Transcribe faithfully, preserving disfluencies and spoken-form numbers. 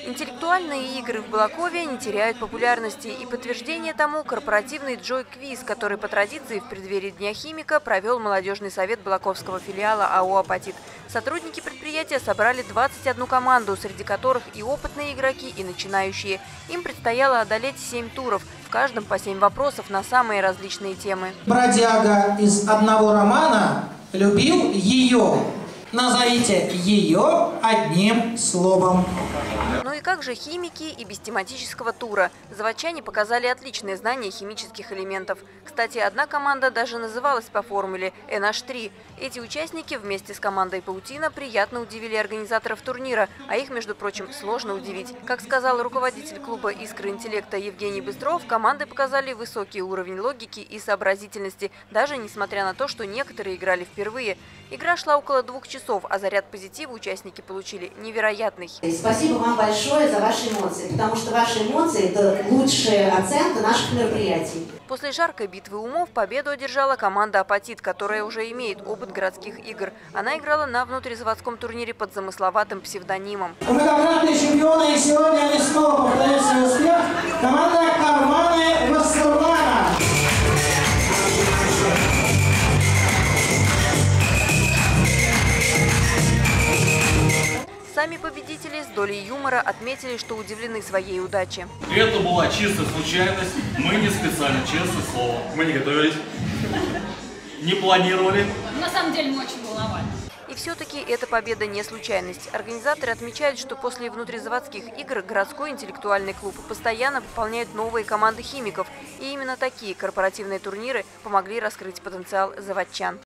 Интеллектуальные игры в Балакове не теряют популярности. И подтверждение тому корпоративный Джой-квиз, который по традиции в преддверии Дня химика провел молодежный совет Балаковского филиала АО «Апатит». Сотрудники предприятия собрали двадцать одну команду, среди которых и опытные игроки, и начинающие. Им предстояло одолеть семь туров, в каждом по семь вопросов на самые различные темы. Бродяга из одного романа любил ее. Назовите ее одним словом. Ну и как же химики и без тематического тура? Заводчане показали отличные знания химических элементов. Кстати, одна команда даже называлась по формуле эн эйч три. Эти участники вместе с командой «Паутина» приятно удивили организаторов турнира, а их, между прочим, сложно удивить. Как сказал руководитель клуба «Искра интеллекта» Евгений Быстров, команды показали высокий уровень логики и сообразительности, даже несмотря на то, что некоторые играли впервые. Игра шла около двух часов, а заряд позитива участники получили невероятный. Спасибо вам большое за ваши эмоции, потому что ваши эмоции – это лучшая оценка наших мероприятий. После жаркой битвы умов победу одержала команда «Апатит», которая уже имеет опыт городских игр. Она играла на внутризаводском турнире под замысловатым псевдонимом. Многократные чемпионы, и сегодня они снова повторяют свой успех. Команда «Карманы Вассерлана». Сами победители с долей юмора отметили, что удивлены своей удаче. Это была чистая случайность. Мы не специально, честное слово. Мы не готовились, не планировали. На самом деле мы очень волновались. И все-таки эта победа не случайность. Организаторы отмечают, что после внутризаводских игр городской интеллектуальный клуб постоянно пополняет новые команды химиков. И именно такие корпоративные турниры помогли раскрыть потенциал заводчан.